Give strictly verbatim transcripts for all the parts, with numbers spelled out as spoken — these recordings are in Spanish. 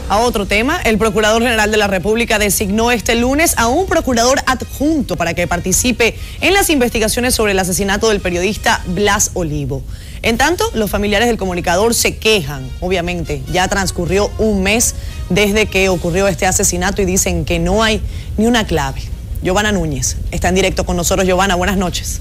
A otro tema, el Procurador General de la República designó este lunes a un procurador adjunto para que participe en las investigaciones sobre el asesinato del periodista Blas Olivo. En tanto, los familiares del comunicador se quejan, obviamente, ya transcurrió un mes desde que ocurrió este asesinato y dicen que no hay ni una clave. Giovanna Núñez está en directo con nosotros. Giovanna, buenas noches.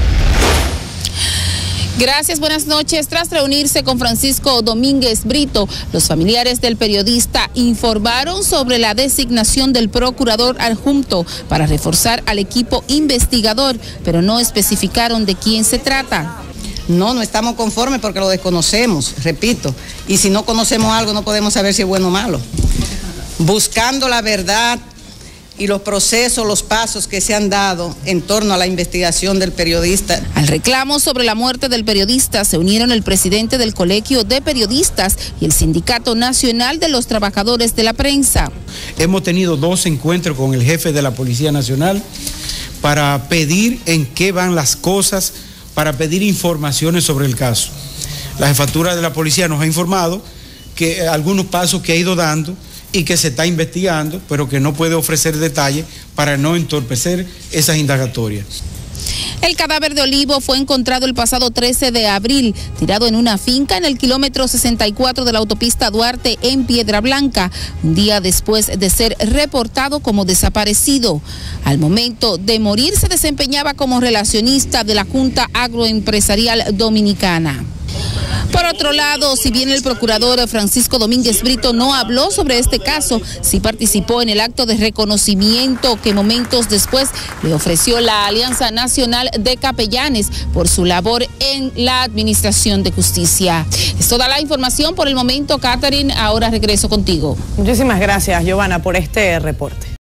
Gracias, buenas noches. Tras reunirse con Francisco Domínguez Brito, los familiares del periodista informaron sobre la designación del procurador adjunto para reforzar al equipo investigador, pero no especificaron de quién se trata. No, no estamos conformes porque lo desconocemos, repito, y si no conocemos algo no podemos saber si es bueno o malo. Buscando la verdad y los procesos, los pasos que se han dado en torno a la investigación del periodista. Al reclamo sobre la muerte del periodista se unieron el presidente del Colegio de Periodistas y el Sindicato Nacional de los Trabajadores de la Prensa. Hemos tenido dos encuentros con el jefe de la Policía Nacional para pedir en qué van las cosas, para pedir informaciones sobre el caso. La jefatura de la policía nos ha informado que algunos pasos que ha ido dando y que se está investigando, pero que no puede ofrecer detalles para no entorpecer esas indagatorias. El cadáver de Olivo fue encontrado el pasado trece de abril, tirado en una finca en el kilómetro sesenta y cuatro de la autopista Duarte en Piedra Blanca, un día después de ser reportado como desaparecido. Al momento de morir se desempeñaba como relacionista de la Junta Agroempresarial Dominicana. Por otro lado, si bien el procurador Francisco Domínguez Brito no habló sobre este caso, sí participó en el acto de reconocimiento que momentos después le ofreció la Alianza Nacional de Capellanes por su labor en la Administración de Justicia. Es toda la información por el momento, Catherine. Ahora regreso contigo. Muchísimas gracias, Giovanna, por este reporte.